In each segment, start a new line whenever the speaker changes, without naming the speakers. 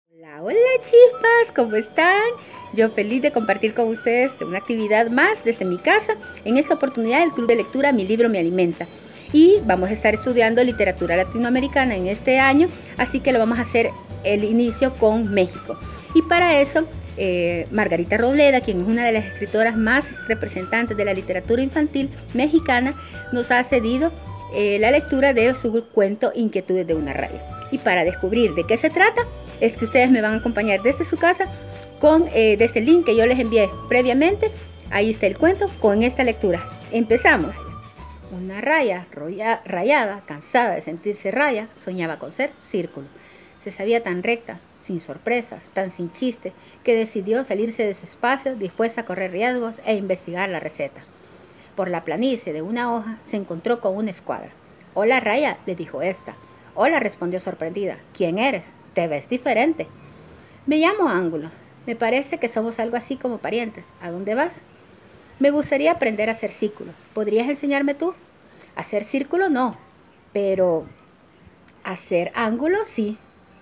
Hola, hola chispas, ¿cómo están? Yo feliz de compartir con ustedes una actividad más desde mi casa. En esta oportunidad el Club de Lectura Mi Libro Me Alimenta. Y vamos a estar estudiando literatura latinoamericana en este año, así que lo vamos a hacer el inicio con México. Y para eso, Margarita Robleda, quien es una de las escritoras más representantes de la literatura infantil mexicana, nos ha cedido la lectura de su cuento Inquietudes de una raya. Y para descubrir de qué se trata, es que ustedes me van a acompañar desde su casa con desde el link que yo les envié previamente. Ahí está el cuento con esta lectura. Empezamos. Una raya rayada, cansada de sentirse raya, soñaba con ser círculo. Se sabía tan recta, sin sorpresas, tan sin chiste, que decidió salirse de su espacio dispuesta a correr riesgos e investigar la receta. Por la planicie de una hoja se encontró con una escuadra. «Hola, Raya», le dijo esta. «Hola», respondió sorprendida. «¿Quién eres? Te ves diferente». «Me llamo Ángulo. Me parece que somos algo así como parientes. ¿A dónde vas?» «Me gustaría aprender a hacer círculo. ¿Podrías enseñarme tú?» «Hacer círculo no, pero hacer ángulo sí».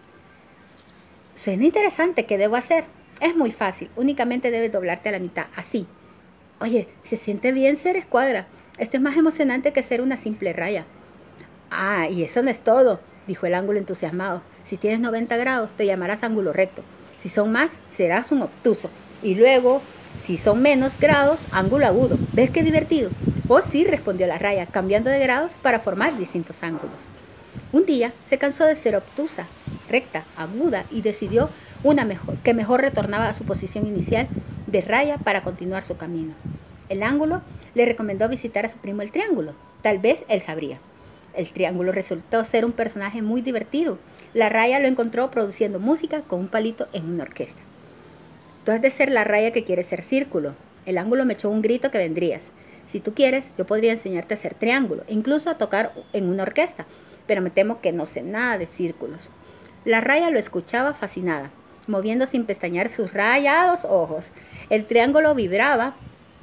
«Suena interesante. ¿Qué debo hacer?» «Es muy fácil. Únicamente debes doblarte a la mitad, así». «Oye, se siente bien ser escuadra. Esto es más emocionante que ser una simple raya». «Ah, y eso no es todo», dijo el ángulo entusiasmado. «Si tienes 90 grados, te llamarás ángulo recto. Si son más, serás un obtuso. Y luego, si son menos grados, ángulo agudo. ¿Ves qué divertido?» «Oh, sí», respondió la raya, cambiando de grados para formar distintos ángulos. Un día se cansó de ser obtusa, recta, aguda y decidió que mejor retornaba a su posición inicial de raya para continuar su camino. El ángulo le recomendó visitar a su primo el triángulo. Tal vez él sabría. El triángulo resultó ser un personaje muy divertido. La raya lo encontró produciendo música con un palito en una orquesta. «Tú has de ser la raya que quiere ser círculo». El ángulo me echó un grito que vendrías. «Si tú quieres, yo podría enseñarte a ser triángulo, incluso a tocar en una orquesta, pero me temo que no sé nada de círculos». La raya lo escuchaba fascinada, moviendo sin pestañear sus rayados ojos. El triángulo vibraba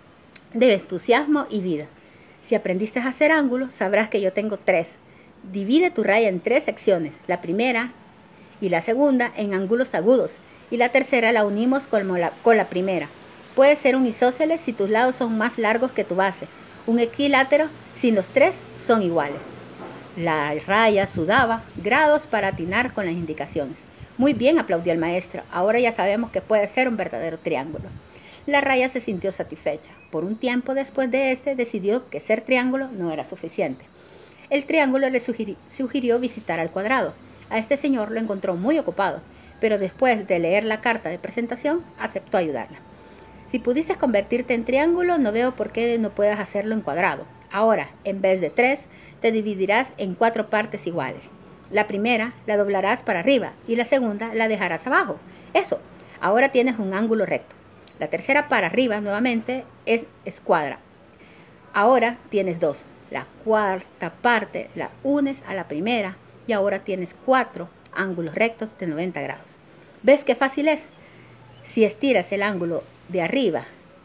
de entusiasmo y vida. «Si aprendiste a hacer ángulos, sabrás que yo tengo 3. Divide tu raya en 3 secciones. La primera y la segunda en ángulos agudos, y la tercera la unimos con la primera. Puede ser un isósceles si tus lados son más largos que tu base, un equilátero si los 3 son iguales». La raya sudaba grados para atinar con las indicaciones. «Muy bien», aplaudió el maestro. «Ahora ya sabemos que puede ser un verdadero triángulo». La raya se sintió satisfecha. Por un tiempo después de decidió que ser triángulo no era suficiente. El triángulo le sugirió visitar al cuadrado. A este señor lo encontró muy ocupado, pero después de leer la carta de presentación, aceptó ayudarla. «Si pudiste convertirte en triángulo, no veo por qué no puedas hacerlo en cuadrado. Ahora, en vez de 3, te dividirás en 4 partes iguales. La primera la doblarás para arriba y la segunda la dejarás abajo. Eso, ahora tienes un ángulo recto. La tercera para arriba nuevamente es escuadra. Ahora tienes 2. La cuarta parte la unes a la primera y ahora tienes 4 ángulos rectos de 90 grados. ¿Ves qué fácil es? Si estiras el ángulo de arriba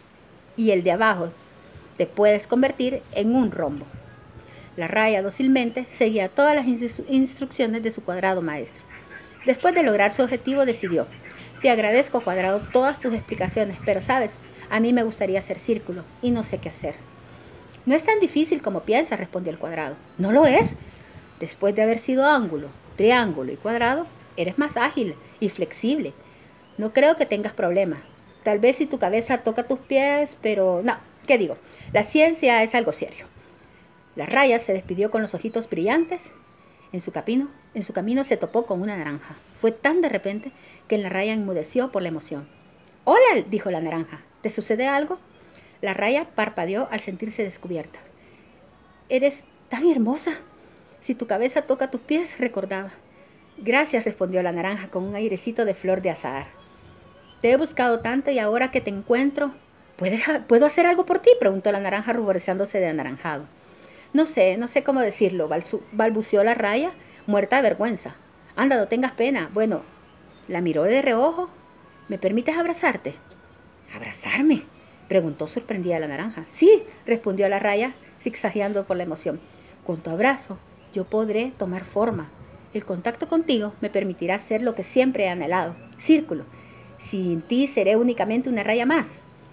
y el de abajo, te puedes convertir en un rombo». La raya dócilmente seguía todas las instrucciones de su cuadrado maestro. Después de lograr su objetivo, decidió: «Te agradezco, cuadrado, todas tus explicaciones, pero sabes, a mí me gustaría hacer círculo y no sé qué hacer». «No es tan difícil como piensas», respondió el cuadrado. «¿No lo es? Después de haber sido ángulo, triángulo y cuadrado, eres más ágil y flexible. No creo que tengas problemas. Tal vez si tu cabeza toca tus pies, pero no, ¿qué digo? La ciencia es algo serio». La raya se despidió con los ojitos brillantes. En su camino se topó con una naranja. Fue tan de repente que la raya enmudeció por la emoción. «Hola», dijo la naranja. «¿Te sucede algo?» La raya parpadeó al sentirse descubierta. «Eres tan hermosa. Si tu cabeza toca tus pies», recordaba. «Gracias», respondió la naranja con un airecito de flor de azahar. «Te he buscado tanto y ahora que te encuentro, ¿puedo hacer algo por ti?», preguntó la naranja ruborizándose de anaranjado. No sé cómo decirlo», balbuceó la raya, muerta de vergüenza. «Anda, no tengas pena». Bueno, la miró de reojo. «¿Me permites abrazarte?» «¿Abrazarme?», preguntó sorprendida la naranja. «Sí», respondió la raya, zigzagueando por la emoción. «Con tu abrazo yo podré tomar forma. El contacto contigo me permitirá ser lo que siempre he anhelado. Círculo. Sin ti seré únicamente una raya más.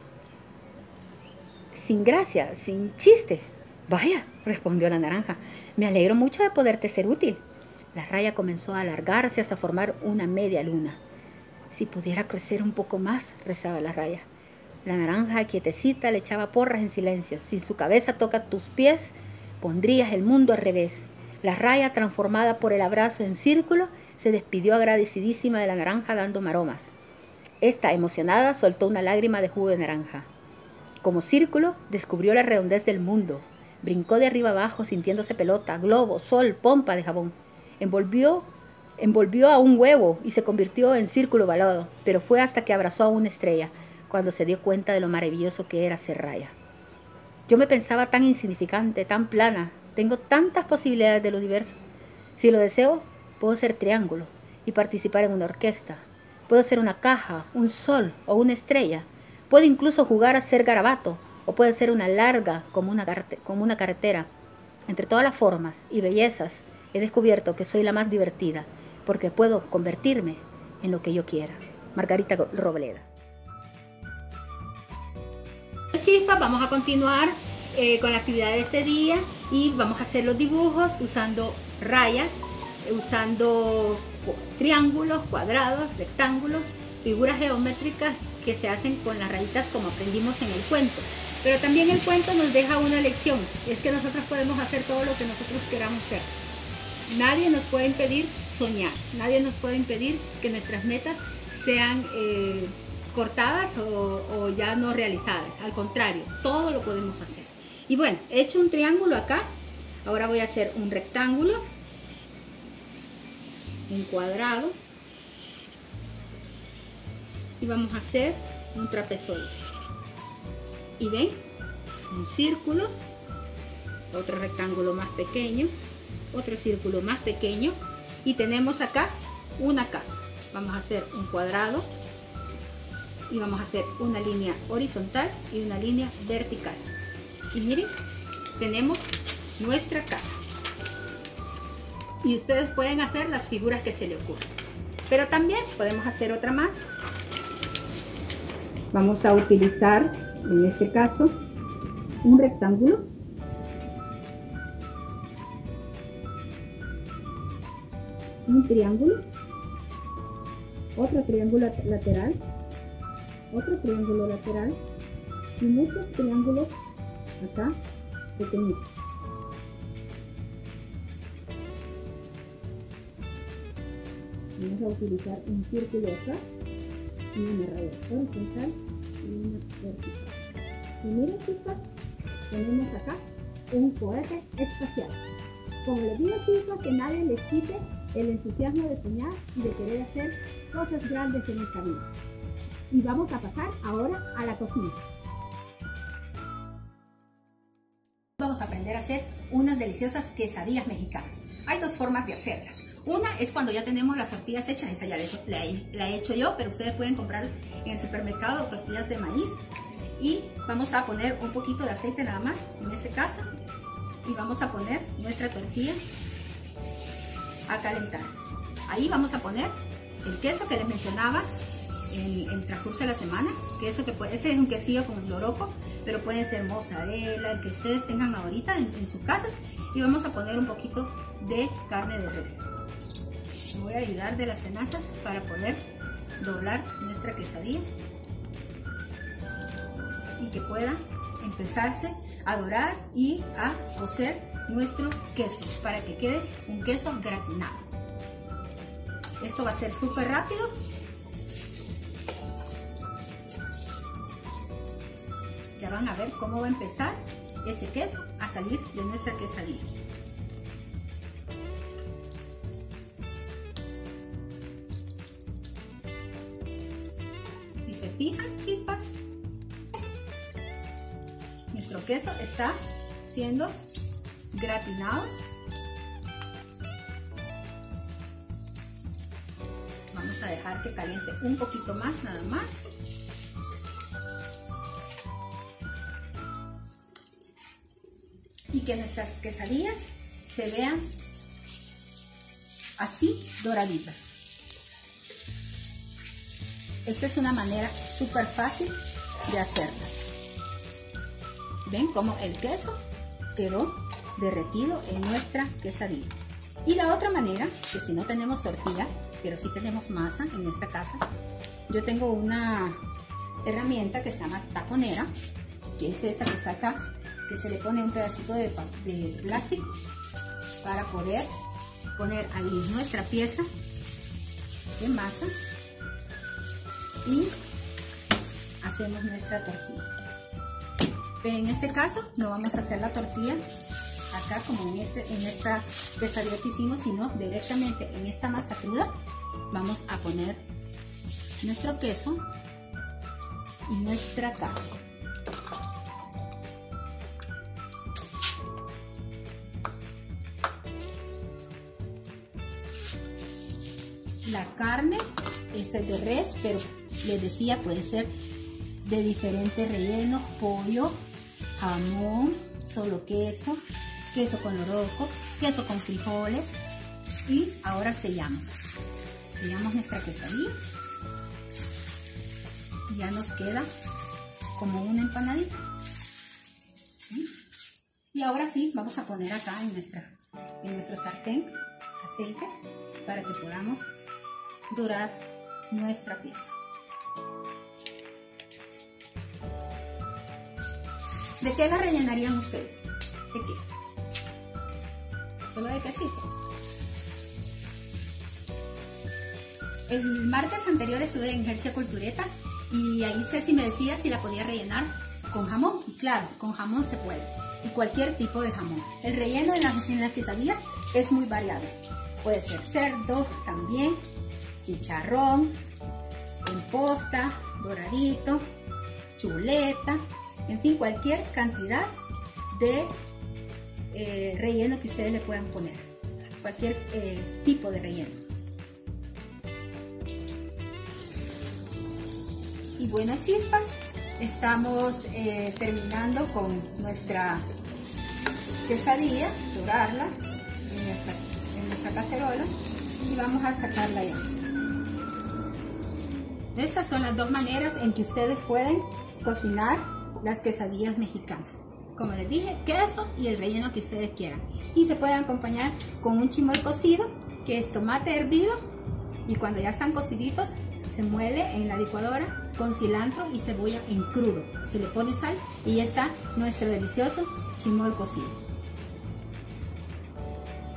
Sin gracia, sin chiste. Vaya, respondió la naranja. Me alegro mucho de poderte ser útil. La raya comenzó a alargarse hasta formar una media luna. Si pudiera crecer un poco más, rezaba la raya. La naranja, quietecita, le echaba porras en silencio. Si su cabeza toca tus pies, pondrías el mundo al revés. La raya, transformada por el abrazo en círculo, se despidió agradecidísima de la naranja dando maromas. Esta, emocionada, soltó una lágrima de jugo de naranja. Como círculo, descubrió la redondez del mundo. Brincó de arriba abajo, sintiéndose pelota, globo, sol, pompa de jabón. Envolvió a un huevo y se convirtió en círculo ovalado, pero fue hasta que abrazó a una estrella, cuando se dio cuenta de lo maravilloso que era ser raya. Yo me pensaba tan insignificante, tan plana. Tengo tantas posibilidades del universo. Si lo deseo, puedo ser triángulo y participar en una orquesta. Puedo ser una caja, un sol o una estrella. Puedo incluso jugar a ser garabato, o puede ser una larga como una carretera. Entre todas las formas y bellezas, he descubierto que soy la más divertida, porque puedo convertirme en lo que yo quiera. Margarita Robleda. Chispas, vamos a continuar con la actividad de este día y vamos a hacer los dibujos usando rayas, usando triángulos, cuadrados, rectángulos, figuras geométricas que se hacen con las rayitas como aprendimos en el cuento. Pero también el cuento nos deja una lección, es que nosotros podemos hacer todo lo que nosotros queramos ser. Nadie nos puede impedir soñar, nadie nos puede impedir que nuestras metas sean cortadas o ya no realizadas. Al contrario, todo lo podemos hacer. Y bueno, he hecho un triángulo acá, ahora voy a hacer un rectángulo, un cuadrado y vamos a hacer un trapezoide. Y ven, un círculo, otro rectángulo más pequeño, otro círculo más pequeño y tenemos acá una casa. Vamos a hacer un cuadrado y vamos a hacer una línea horizontal y una línea vertical. Y miren, tenemos nuestra casa. Y ustedes pueden hacer las figuras que se les ocurran. Pero también podemos hacer otra más. Vamos a utilizar, en este caso, un rectángulo. Un triángulo. Otro triángulo lateral. Otro triángulo lateral. Y muchos triángulos acá pequeñitos. Vamos a utilizar un círculo acá y una raya horizontal y una vertical. Y miren, chicos, tenemos acá un cohete espacial. Como les digo, chicos, que nadie les quite el entusiasmo de soñar y de querer hacer cosas grandes en esta vida. Y vamos a pasar ahora a la cocina. Vamos a aprender a hacer unas deliciosas quesadillas mexicanas. Hay dos formas de hacerlas. Una es cuando ya tenemos las tortillas hechas, esta ya la he hecho yo, pero ustedes pueden comprar en el supermercado tortillas de maíz. Y vamos a poner un poquito de aceite nada más, en este caso, y vamos a poner nuestra tortilla a calentar. Ahí vamos a poner el queso que les mencionaba en el transcurso de la semana. Queso que este es un quesillo con loroco, pero pueden ser mozzarella, el que ustedes tengan ahorita en sus casas. Y vamos a poner un poquito de carne de res. Me voy a ayudar de las tenazas para poder doblar nuestra quesadilla y que pueda empezarse a dorar y a cocer nuestro queso para que quede un queso gratinado. Esto va a ser súper rápido. Ya van a ver cómo va a empezar ese queso a salir de nuestra quesadilla. Si se fijan, chispas, nuestro queso está siendo gratinado. Vamos a dejar que caliente un poquito más, nada más. Y que nuestras quesadillas se vean así doraditas. Esta es una manera súper fácil de hacerlas. ¿Ven cómo el queso quedó derretido en nuestra quesadilla? Y la otra manera, que si no tenemos tortillas, pero sí tenemos masa en nuestra casa, yo tengo una herramienta que se llama taconera, que es esta que está acá, que se le pone un pedacito de plástico para poder poner ahí nuestra pieza de masa y hacemos nuestra tortilla. Pero en este caso no vamos a hacer la tortilla acá como en esta quesadilla que hicimos, sino directamente en esta masa cruda vamos a poner nuestro queso y nuestra carne. La carne, esta es de res, pero les decía, puede ser de diferentes rellenos: pollo, jamón, solo queso, queso con loroco, queso con frijoles. Y ahora sellamos nuestra quesadilla. Ya nos queda como una empanadita. ¿Sí? Y ahora sí, vamos a poner acá en nuestro sartén aceite para que podamos dorar nuestra pieza. ¿De qué la rellenarían ustedes? ¿De qué? Solo de quesito. El martes anterior estuve en Hercia Cultureta y ahí Ceci me decía si la podía rellenar con jamón. Y claro, con jamón se puede. Y cualquier tipo de jamón. El relleno en las quesadillas es muy variado. Puede ser cerdo también, chicharrón, en posta, doradito, chuleta, en fin, cualquier cantidad de relleno que ustedes le puedan poner. Cualquier tipo de relleno. Y bueno, chispas, estamos terminando con nuestra quesadilla, dorarla en nuestra cacerola y vamos a sacarla ya. Estas son las dos maneras en que ustedes pueden cocinar las quesadillas mexicanas. Como les dije, queso y el relleno que ustedes quieran. Y se pueden acompañar con un chimol cocido, que es tomate hervido, y cuando ya están cociditos se muele en la licuadora con cilantro y cebolla en crudo. Se le pone sal y ya está nuestro delicioso chimol cocido.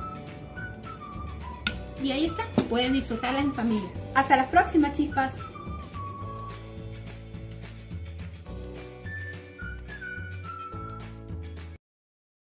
Y ahí está, pueden disfrutarla en familia. Hasta la próxima, chispas.